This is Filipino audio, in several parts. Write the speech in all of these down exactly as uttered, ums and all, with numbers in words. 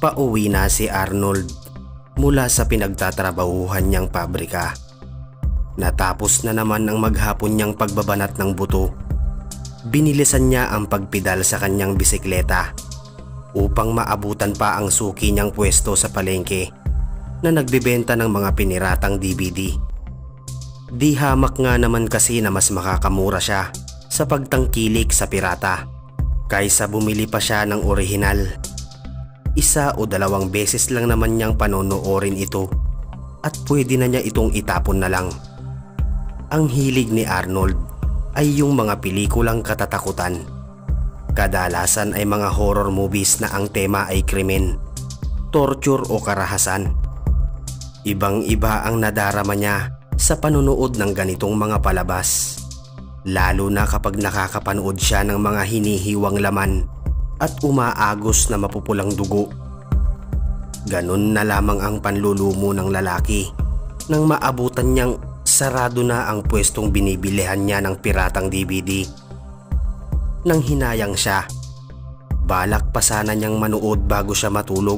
Pauwi na si Arnold mula sa pinagtatrabahuhan niyang pabrika. Natapos na naman ang maghapon niyang pagbabanat ng buto. Binilisan niya ang pagpidal sa kanyang bisikleta upang maabutan pa ang suki niyang pwesto sa palengke na nagbebenta ng mga piniratang D V D. Di hamak nga naman kasi na mas makakamura siya sa pagtangkilik sa pirata kaysa bumili pa siya ng orihinal. Isa o dalawang beses lang naman niyang panonoorin ito at pwede na niya itong itapon na lang. Ang hilig ni Arnold ay yung mga pelikulang katatakutan. Kadalasan ay mga horror movies na ang tema ay krimen, torture o karahasan. Ibang-iba ang nadarama niya sa panunood ng ganitong mga palabas, lalo na kapag nakakapanood siya ng mga hinihiwang laman at umaagos na mapupulang dugo. Ganun na lamang ang panlulumo ng lalaki nang maabutan niyang sarado na ang pwestong binibilihan niya ng piratang D V D. Nang hinayang siya, balak pa sana niyang manood bago siya matulog.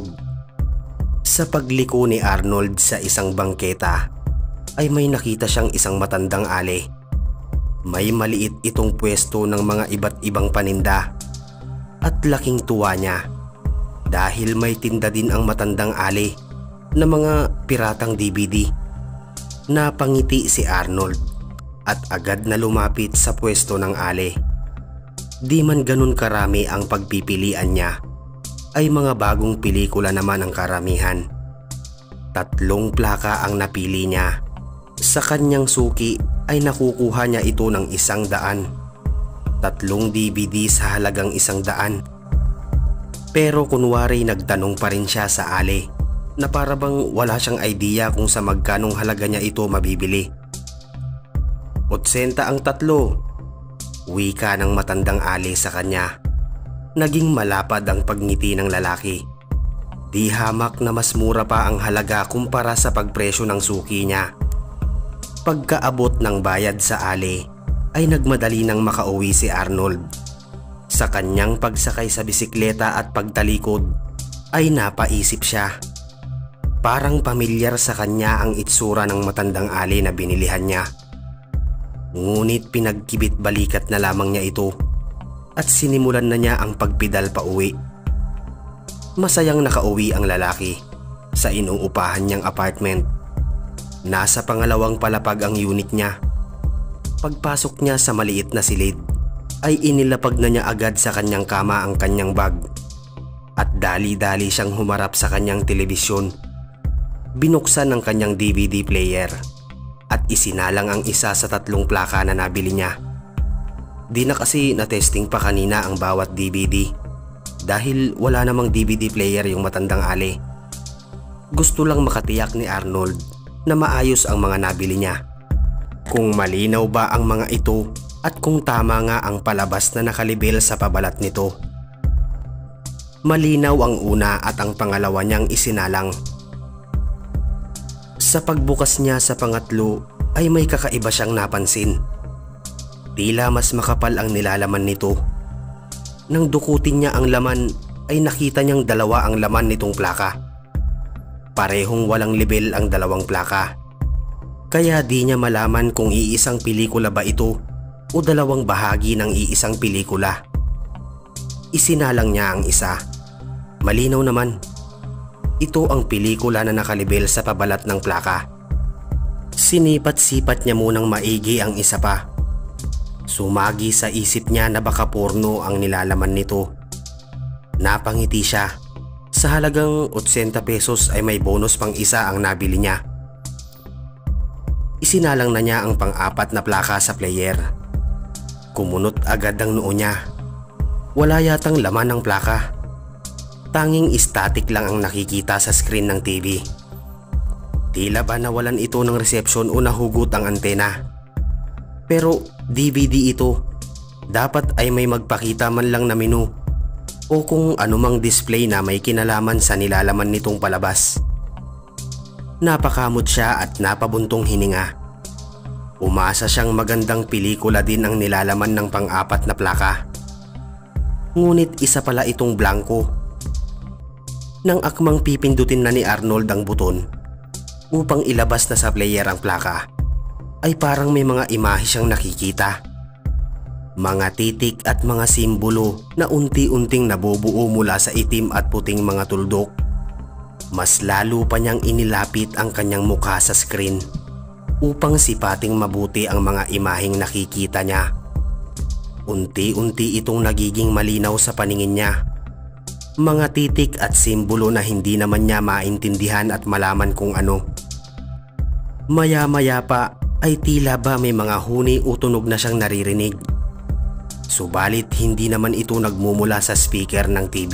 Sa pagliko ni Arnold sa isang bangketa ay may nakita siyang isang matandang ale. May maliit itong pwesto ng mga iba't ibang paninda at laking tuwa niya dahil may tinda din ang matandang ale na mga piratang D V D. Napangiti si Arnold at agad na lumapit sa pwesto ng ale. Di man ganun karami ang pagpipilian niya, ay mga bagong pelikula naman ang karamihan. Tatlong plaka ang napili niya. Sa kanyang suki ay nakukuha niya ito ng isang daan. Tatlong D V D sa halagang isang daan. Pero kunwari nagtanong pa rin siya sa ale na para bang wala siyang idea kung sa magkanong halaga niya ito mabibili. Otsenta ang tatlo, wika ng matandang ale sa kanya. Naging malapad ang pagngiti ng lalaki. Di hamak na mas mura pa ang halaga kumpara sa pagpresyo ng suki niya. Pagkaabot ng bayad sa ale ay nagmadali nang makauwi si Arnold. Sa kanyang pagsakay sa bisikleta at pagtalikod ay napaisip siya. Parang pamilyar sa kanya ang itsura ng matandang ale na binilihan niya. Ngunit pinagkibit balikat na lamang niya ito at sinimulan na niya ang pagpidal pa uwi. Masayang nakauwi ang lalaki sa inuupahan niyang apartment. Nasa pangalawang palapag ang unit niya. Pagpasok niya sa maliit na silid ay inilapag na niya agad sa kanyang kama ang kanyang bag at dali-dali siyang humarap sa kanyang telebisyon. Binuksan ang kanyang D V D player at isinalang ang isa sa tatlong plaka na nabili niya. Di na kasi na-testing pa kanina ang bawat D V D dahil wala namang D V D player yung matandang ale. Gusto lang makatiyak ni Arnold na maayos ang mga nabili niya. Kung malinaw ba ang mga ito at kung tama nga ang palabas na nakalibel sa pabalat nito. Malinaw ang una at ang pangalawa niyang isinalang. Sa pagbukas niya sa pangatlo ay may kakaiba siyang napansin. Tila mas makapal ang nilalaman nito. Nang dukutin niya ang laman ay nakita niyang dalawa ang laman nitong plaka. Parehong walang libel ang dalawang plaka. Kaya di niya malaman kung iisang pelikula ba ito o dalawang bahagi ng iisang pelikula. Isinalang niya ang isa. Malinaw naman. Ito ang pelikula na nakalibel sa pabalat ng plaka. Sinipat-sipat niya munang maigi ang isa pa. Sumagi sa isip niya na baka porno ang nilalaman nito. Napangiti siya. Sa halagang otsenta pesos ay may bonus pang isa ang nabili niya. Isinalang na niya ang pang-apat na plaka sa player. Kumunot agad ang noo niya. Wala yatang laman ng plaka. Tanging static lang ang nakikita sa screen ng T V. Tila ba nawalan ito ng reception o nahugot ang antena. Pero D V D ito. Dapat ay may magpakita man lang na menu o kung anumang display na may kinalaman sa nilalaman nitong palabas. Napakamot siya at napabuntong hininga. Umasa siyang magandang pelikula din ang nilalaman ng pang-apat na plaka. Ngunit isa pala itong blanco. Nang akmang pipindutin na ni Arnold ang buton upang ilabas na sa player ang plaka, ay parang may mga imahe siyang nakikita. Mga titik at mga simbolo na unti-unting nabubuo mula sa itim at puting mga tuldok. Mas lalo pa niyang inilapit ang kanyang mukha sa screen upang sipating mabuti ang mga imaheng nakikita niya. Unti-unti itong nagiging malinaw sa paningin niya. Mga titik at simbolo na hindi naman niya maintindihan at malaman kung ano. Maya-maya pa ay tila ba may mga huni o tunog na siyang naririnig. Subalit hindi naman ito nagmumula sa speaker ng T V.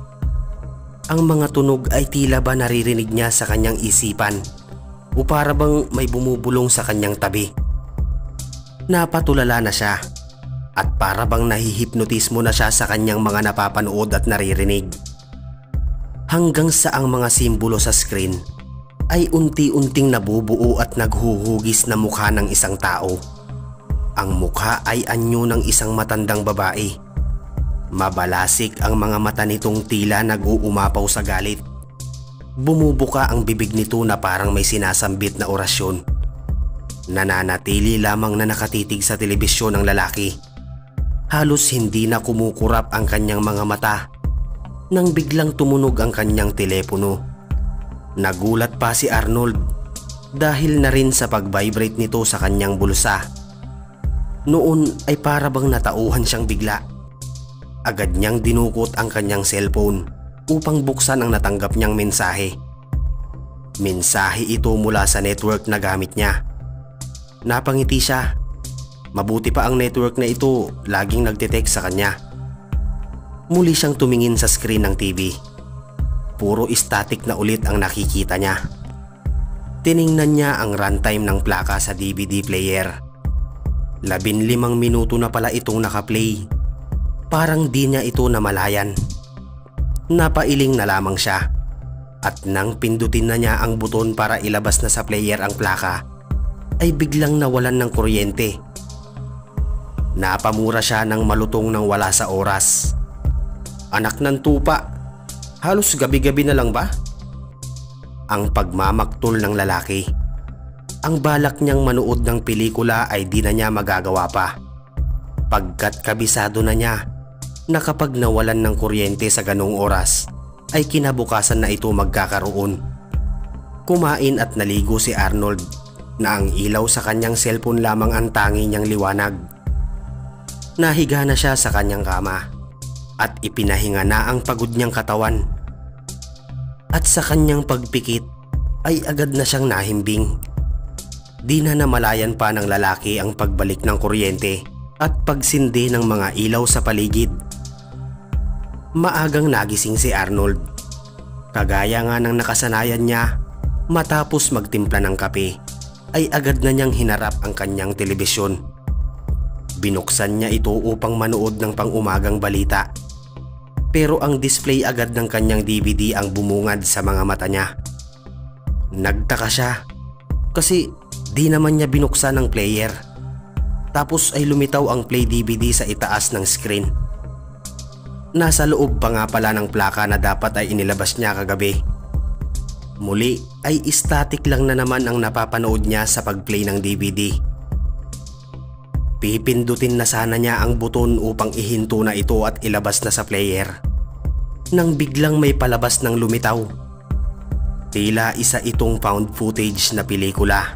Ang mga tunog ay tila ba naririnig niya sa kanyang isipan o para bang may bumubulong sa kanyang tabi. Napatulala na siya at para bang nahihipnotismo na siya sa kanyang mga napapanood at naririnig. Hanggang sa ang mga simbolo sa screen ay unti-unting nabubuo at naghuhugis na mukha ng isang tao. Ang mukha ay anyo ng isang matandang babae. Mabalasik ang mga mata nitong tila nag-uumapaw sa galit. Bumubuka ang bibig nito na parang may sinasambit na orasyon. Nananatili lamang na nakatitig sa telebisyon ng lalaki. Halos hindi na kumukurap ang kanyang mga mata nang biglang tumunog ang kanyang telepono. Nagulat pa si Arnold dahil na rin sa pag-vibrate nito sa kanyang bulsa. Noon ay para bang natauhan siyang bigla. Agad niyang dinukot ang kanyang cellphone upang buksan ang natanggap niyang mensahe. Mensahe ito mula sa network na gamit niya. Napangiti siya. Mabuti pa ang network na ito laging nagte-text sa kanya. Muli siyang tumingin sa screen ng T V. Puro static na ulit ang nakikita niya. Tiningnan niya ang runtime ng plaka sa D V D player. Labinlimang minuto na pala itong nakaplay. Parang di niya ito namalayan. Napailing na lamang siya. At nang pindutin na niya ang buton para ilabas na sa player ang plaka, ay biglang nawalan ng kuryente. Napamura siya ng malutong nang wala sa oras. Anak ng tupa, halos gabi-gabi na lang ba? Ang pagmamaktol ng lalaki. Ang balak niyang manood ng pelikula ay di na niya magagawa pa. Pagkat kabisado na niya na kapag nawalan ng kuryente sa ganong oras ay kinabukasan na ito magkakaroon. Kumain at naligo si Arnold na ang ilaw sa kanyang cellphone lamang ang tangi niyang liwanag. Nahiga na siya sa kanyang kama at ipinahinga na ang pagod niyang katawan. At sa kanyang pagpikit ay agad na siyang nahimbing. Di na namalayan pa ng lalaki ang pagbalik ng kuryente at pagsindi ng mga ilaw sa paligid. Maagang nagising si Arnold. Kagaya nga ng nakasanayan niya, matapos magtimpla ng kape ay agad na niyang hinarap ang kanyang telebisyon. Binuksan niya ito upang manood ng pang-umagang balita. Pero ang display agad ng kanyang D V D ang bumungad sa mga mata niya. Nagtaka siya kasi di naman niya binuksan ang player. Tapos ay lumitaw ang play D V D sa itaas ng screen. Nasa loob pa nga pala ng plaka na dapat ay inilabas niya kagabi. Muli ay static lang na naman ang napapanood niya sa pag-play ng D V D. Pipindutin na sana niya ang buton upang ihinto na ito at ilabas na sa player, nang biglang may palabas ng lumitaw. Tila isa itong found footage na pelikula.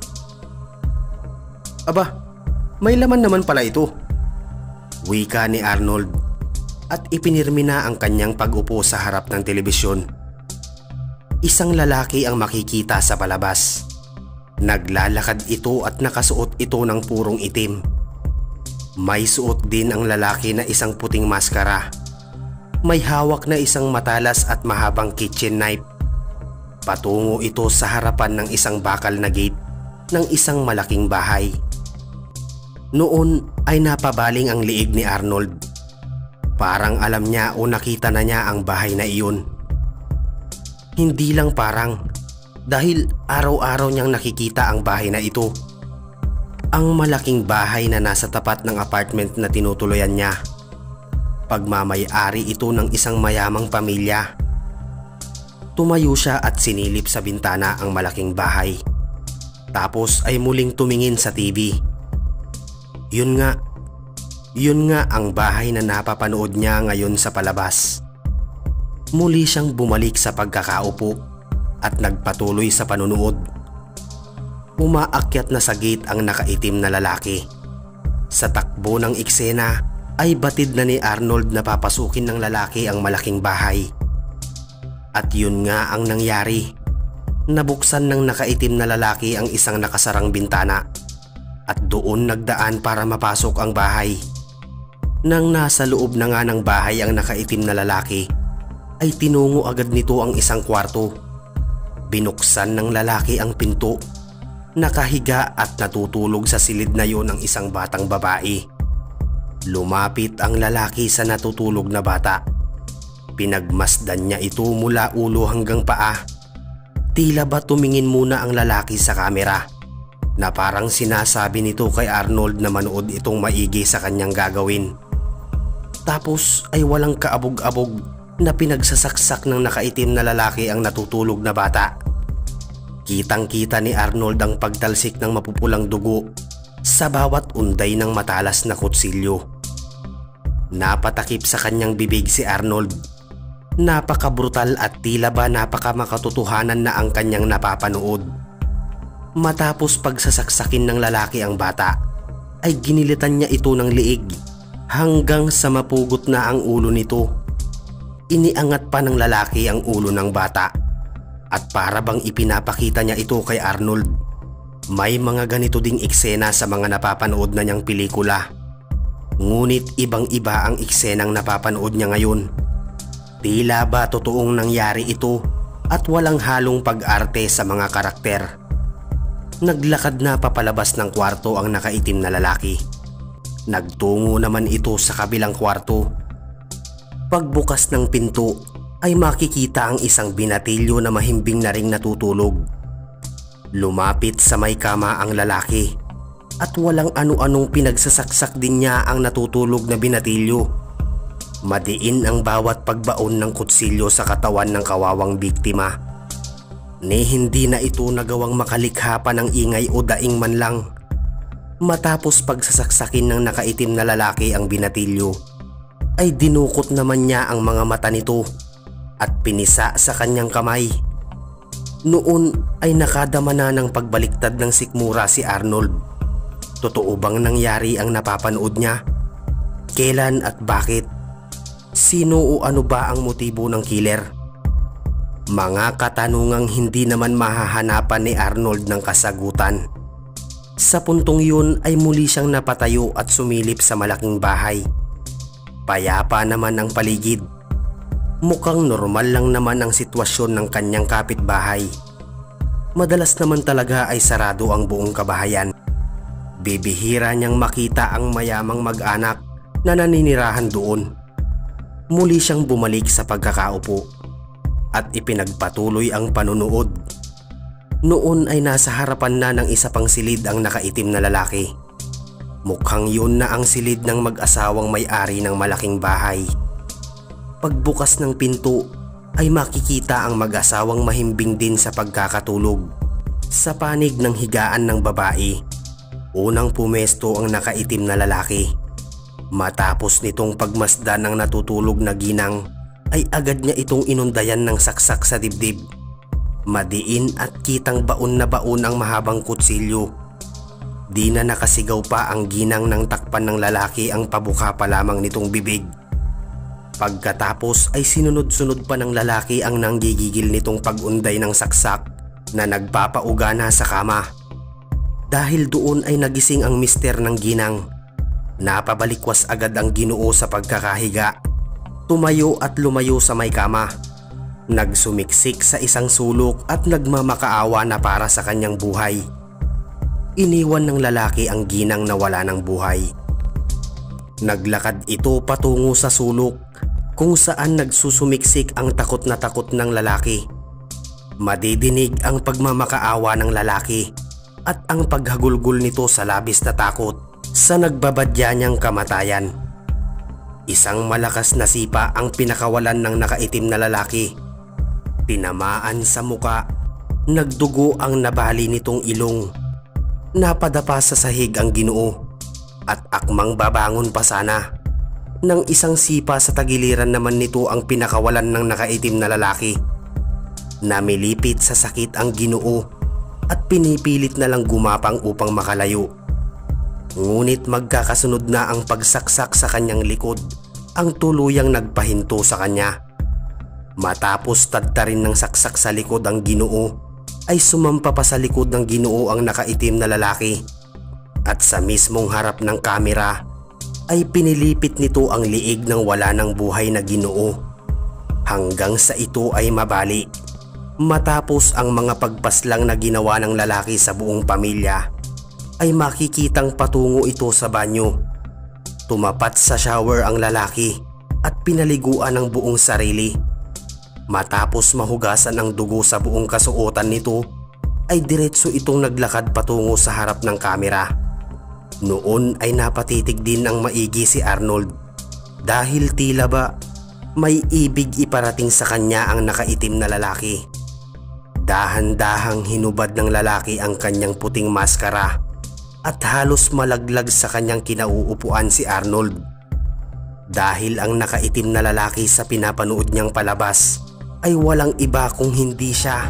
Aba, may laman naman pala ito, wika ni Arnold at ipinirmi na ang kanyang pag-upo sa harap ng telebisyon. Isang lalaki ang makikita sa palabas. Naglalakad ito at nakasuot ito ng purong itim. May suot din ang lalaki na isang puting maskara. May hawak na isang matalas at mahabang kitchen knife. Patungo ito sa harapan ng isang bakal na gate ng isang malaking bahay. Noon ay napabaling ang liig ni Arnold. Parang alam niya o nakita na niya ang bahay na iyon. Hindi lang parang, dahil araw-araw niyang nakikita ang bahay na ito. Ang malaking bahay na nasa tapat ng apartment na tinutuloyan niya. Pagmamay-ari ito ng isang mayamang pamilya. Tumayo siya at sinilip sa bintana ang malaking bahay. Tapos ay muling tumingin sa T V. Yun nga, yun nga ang bahay na napapanood niya ngayon sa palabas. Muli siyang bumalik sa pagkakaupo at nagpatuloy sa panunood. Umaakyat na sa gate ang nakaitim na lalaki. Sa takbo ng eksena ay batid na ni Arnold na papasukin ng lalaki ang malaking bahay. At yun nga ang nangyari. Nabuksan ng nakaitim na lalaki ang isang nakasarang bintana at doon nagdaan para mapasok ang bahay. Nang nasa loob na nga ng bahay ang nakaitim na lalaki, ay tinungo agad nito ang isang kwarto. Binuksan ng lalaki ang pinto. Nakahiga at natutulog sa silid na yon ang isang batang babae. Lumapit ang lalaki sa natutulog na bata. Pinagmasdan niya ito mula ulo hanggang paa. Tila ba tumingin muna ang lalaki sa kamera na parang sinasabi nito kay Arnold na manood itong maigi sa kanyang gagawin. Tapos ay walang kaabog-abog na pinagsasaksak ng nakaitim na lalaki ang natutulog na bata. Kitang-kita ni Arnold ang pagtalsik ng mapupulang dugo sa bawat unday ng matalas na kutsilyo. Napatakip sa kanyang bibig si Arnold. Napakabrutal at tila ba napakamakatotohanan na ang kanyang napapanood. Matapos pagsasaksakin ng lalaki ang bata, ay ginilitan niya ito ng liig hanggang sa mapugot na ang ulo nito. Iniangat pa ng lalaki ang ulo ng bata at para bang ipinapakita niya ito kay Arnold. May mga ganito ding eksena sa mga napapanood na niyang pelikula. Ngunit ibang-iba ang eksenang napapanood niya ngayon. Tila ba totoong nangyari ito at walang halong pag-arte sa mga karakter. Naglakad na papalabas ng kwarto ang nakaitim na lalaki. Nagtungo naman ito sa kabilang kwarto. Pagbukas ng pinto ay makikita ang isang binatilyo na mahimbing na ring natutulog. Lumapit sa may kama ang lalaki at walang ano-anong pinagsasaksak din niya ang natutulog na binatilyo. Madiin ang bawat pagbaon ng kutsilyo sa katawan ng kawawang biktima. Ni hindi na ito nagawang makalikha pa ng ingay o daing man lang. Matapos pagsasaksakin ng nakaitim na lalaki ang binatilyo, ay dinukot naman niya ang mga mata nito at pinisa sa kanyang kamay. Noon ay nakadama na ng pagbaliktad ng sikmura si Arnold. Totoo bang nangyari ang napapanood niya? Kailan at bakit? Sino o ano ba ang motibo ng killer? Mga katanungang hindi naman mahahanapan ni Arnold ng kasagutan. Sa puntong yun ay muli siyang napatayo at sumilip sa malaking bahay. Payapa naman ang paligid. Mukhang normal lang naman ang sitwasyon ng kanyang kapitbahay. Madalas naman talaga ay sarado ang buong kabahayan. Bibihira niyang makita ang mayamang mag-anak na naninirahan doon. Muli siyang bumalik sa pagkakaupo at ipinagpatuloy ang panunood. Noon ay nasa harapan na ng isa pang silid ang nakaitim na lalaki. Mukhang yun na ang silid ng mag-asawang may-ari ng malaking bahay. Pagbukas ng pinto ay makikita ang mag-asawang mahimbing din sa pagkakatulog. Sa panig ng higaan ng babae, unang pumesto ang nakaitim na lalaki. Matapos nitong pagmasdan ng natutulog na ginang, ay agad niya itong inundayan ng saksak sa dibdib. Madiin at kitang baon na baon ang mahabang kutsilyo. Di na nakasigaw pa ang ginang nang takpan ng lalaki ang pabuka pa lamang nitong bibig. Pagkatapos ay sinunod-sunod pa ng lalaki ang nanggigigil nitong pag-unday ng saksak na nagpapauga na sa kama. Dahil doon ay nagising ang mister ng ginang. Napabalikwas agad ang Ginoo sa pagkakahiga. Tumayo at lumayo sa may kama. Nagsumiksik sa isang sulok at nagmamakaawa na para sa kanyang buhay. Iniwan ng lalaki ang ginang na wala ng buhay. Naglakad ito patungo sa sulok kung saan nagsusumiksik ang takot na takot ng lalaki. Madidinig ang pagmamakaawa ng lalaki at ang paghagulgol nito sa labis na takot sa nagbabadya niyang kamatayan. Isang malakas na sipa ang pinakawalan ng nakaitim na lalaki. Tinamaan sa muka, nagdugo ang nabali nitong ilong. Napadapa sa sahig ang Ginoo at akmang babangon pa sana. Nang isang sipa sa tagiliran naman nito ang pinakawalan ng nakaitim na lalaki. Namilipit sa sakit ang Ginoo at pinipilit na lang gumapang upang makalayo. Ngunit magkakasunod na ang pagsaksak sa kanyang likod ang tuluyang nagpahinto sa kanya. Matapos tadtarin ng saksak sa likod ang Ginoo, ay sumampa pa sa likod ng Ginoo ang nakaitim na lalaki. At sa mismong harap ng kamera ay pinilipit nito ang liig ng wala ng buhay na Ginoo hanggang sa ito ay mabali. Matapos ang mga pagpaslang na ginawa ng lalaki sa buong pamilya, ay makikitang patungo ito sa banyo. Tumapat sa shower ang lalaki at pinaliguan ang buong sarili. Matapos mahugasan ang dugo sa buong kasuotan nito, ay diretso itong naglakad patungo sa harap ng kamera. Noon ay napatitig din ng maigi si Arnold dahil tila ba may ibig iparating sa kanya ang nakaitim na lalaki. Dahan-dahang hinubad ng lalaki ang kanyang puting maskara at halos malaglag sa kanyang kinauupuan si Arnold. Dahil ang nakaitim na lalaki sa pinapanood niyang palabas ay walang iba kung hindi siya.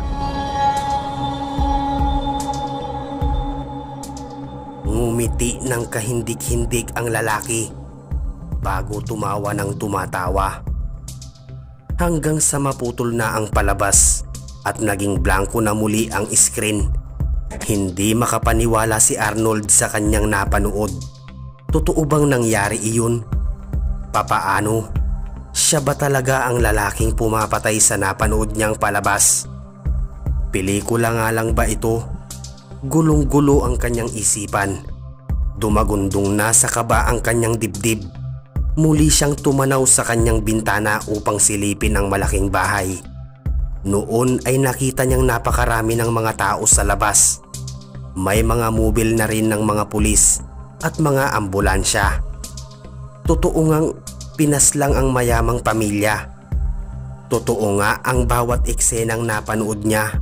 Ngumiti ng kahindik-hindik ang lalaki bago tumawa ng tumatawa. Hanggang sa maputol na ang palabas at naging blanko na muli ang screen. Hindi makapaniwala si Arnold sa kanyang napanood. Totoo bang nangyari iyon? Papaano? Siya ba talaga ang lalaking pumapatay sa napanood niyang palabas? Pelikula nga lang ba ito? Gulong-gulo ang kanyang isipan. Dumagundong na sa kaba ang kanyang dibdib. Muli siyang tumanaw sa kanyang bintana upang silipin ang malaking bahay. Noon ay nakita niyang napakarami ng mga tao sa labas. May mga mobil na rin ng mga pulis at mga ambulansya. Totoo ngang pinaslang ang mayamang pamilya. Totoo nga ang bawat eksenang napanood niya.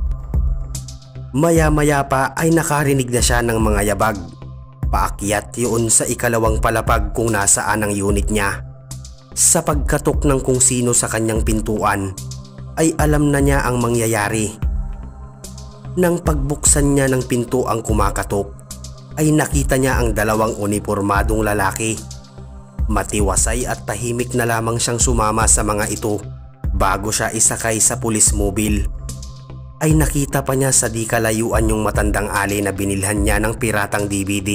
Maya-maya pa ay nakarinig na siya ng mga yabag. Paakyat yun sa ikalawang palapag kung nasaan ang unit niya. Sa pagkatok ng kung sino sa kanyang pintuan, ay alam na niya ang mangyayari. Nang pagbuksan niya ng pinto ang kumakatok, ay nakita niya ang dalawang unipormadong lalaki. Matiwasay at tahimik na lamang siyang sumama sa mga ito bago siya isakay sa pulis mobile. Ay nakita pa niya sa di kalayuan yung matandang ali na binilhan niya ng piratang D V D.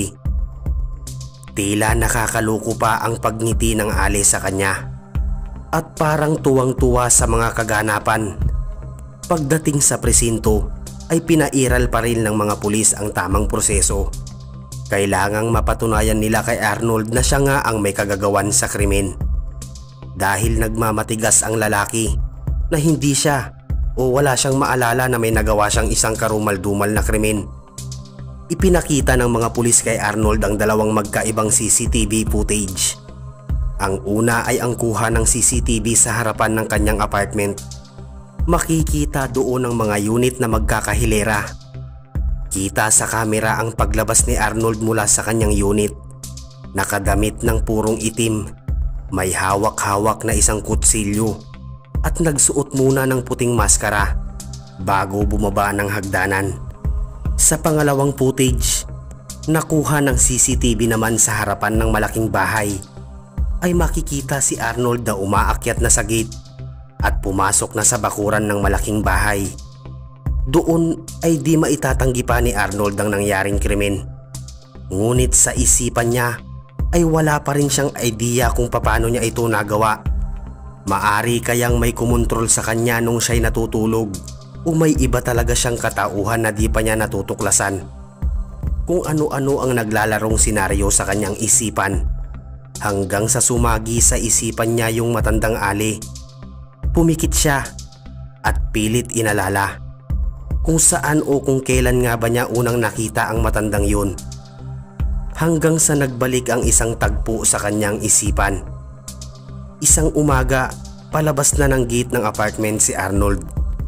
Tila nakakaloko pa ang pagngiti ng ali sa kanya. At parang tuwang-tuwa sa mga kaganapan. Pagdating sa presinto ay pinairal pa rin ng mga pulis ang tamang proseso. Kailangang mapatunayan nila kay Arnold na siya nga ang may kagagawan sa krimen. Dahil nagmamatigas ang lalaki na hindi siya o wala siyang maalala na may nagawa siyang isang karumal-dumal na krimen. Ipinakita ng mga pulis kay Arnold ang dalawang magkaibang C C T V footage. Ang una ay ang kuha ng C C T V sa harapan ng kanyang apartment. Makikita doon ang mga unit na magkakahilera. Kita sa kamera ang paglabas ni Arnold mula sa kanyang unit. Nakadamit ng purong itim, may hawak-hawak na isang kutsilyo at nagsuot muna ng puting maskara bago bumaba ng hagdanan. Sa pangalawang footage, nakuha ng C C T V naman sa harapan ng malaking bahay, ay makikita si Arnold na umaakyat na sa gate at pumasok na sa bakuran ng malaking bahay. Doon ay di maitatanggi pa ni Arnold ang nangyaring krimen. Ngunit sa isipan niya ay wala pa rin siyang idea kung paano niya ito nagawa. Maari kayang may kumontrol sa kanya nung siya'y natutulog o may iba talaga siyang katauhan na di pa niya natutuklasan. Kung ano-ano ang naglalarong senaryo sa kanyang isipan. Hanggang sa sumagi sa isipan niya yung matandang ali. Pumikit siya at pilit inalala kung saan o kung kailan nga ba niya unang nakita ang matandang yun. Hanggang sa nagbalik ang isang tagpo sa kanyang isipan. Isang umaga, palabas na ng gate ng apartment si Arnold.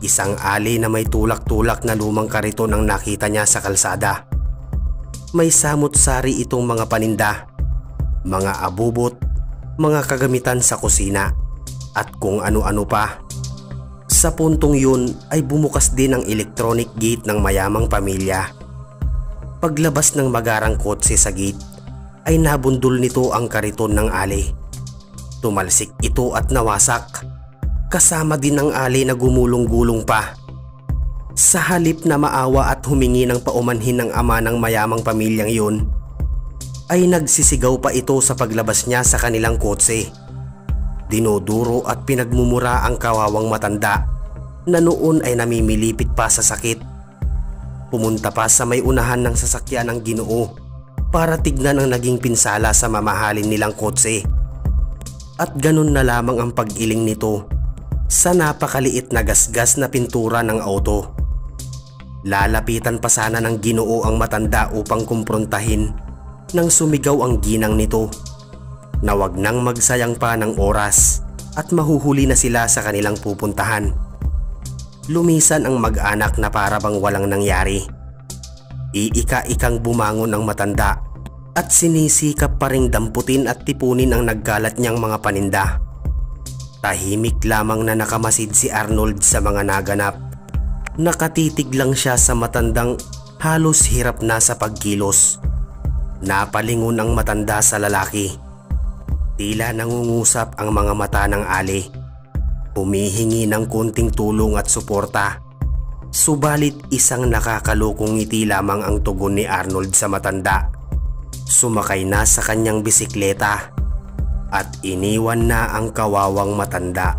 Isang alley na may tulak-tulak na lumang kariton ang nakita niya sa kalsada. May samot-sari itong mga paninda, mga abubot, mga kagamitan sa kusina at kung ano-ano pa. Sa puntong yun ay bumukas din ang electronic gate ng mayamang pamilya. Paglabas ng magarang kotse sa gate ay nabundol nito ang kariton ng alley. Tumalsik ito at nawasak. Kasama din ang alley na gumulong-gulong pa. Sa halip na maawa at humingi ng paumanhin ng ama ng mayamang pamilyang yun, ay nagsisigaw pa ito sa paglabas niya sa kanilang kotse. Dinuduro at pinagmumura ang kawawang matanda na noon ay namimilipit pa sa sakit. Pumunta pa sa may unahan ng sasakyan ng Ginoo para tignan ang naging pinsala sa mamahalin nilang kotse. At ganun na lamang ang pag-iling nito sa napakaliit na gasgas na pintura ng auto. Lalapitan pa sana ng Ginoo ang matanda upang kumprontahin nang sumigaw ang ginang nito na wag nang magsayang pa ng oras at mahuhuli na sila sa kanilang pupuntahan. Lumisan ang mag-anak na para bang walang nangyari. Iika-ikang bumangon ang matanda at sinisikap pa ring damputin at tipunin ang nagkalat niyang mga paninda. Tahimik lamang na nakamasid si Arnold sa mga naganap. Nakatitig lang siya sa matandang halos hirap na sa pagkilos. Napalingon ang matanda sa lalaki. Tila nangungusap ang mga mata ng Ali. Humihingi ng kunting tulong at suporta. Subalit isang nakakalokong ngiti lamang ang tugon ni Arnold sa matanda. Sumakay na sa kanyang bisikleta at iniwan na ang kawawang matanda.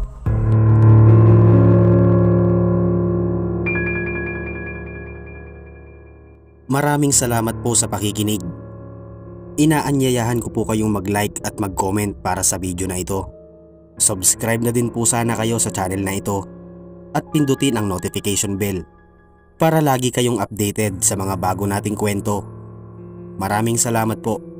Maraming salamat po sa pakikinig. Inaanyayahan ko po kayong mag-like at mag-comment para sa video na ito. Subscribe na din po sana kayo sa channel na ito at pindutin ang notification bell para lagi kayong updated sa mga bago nating kwento. Maraming salamat po.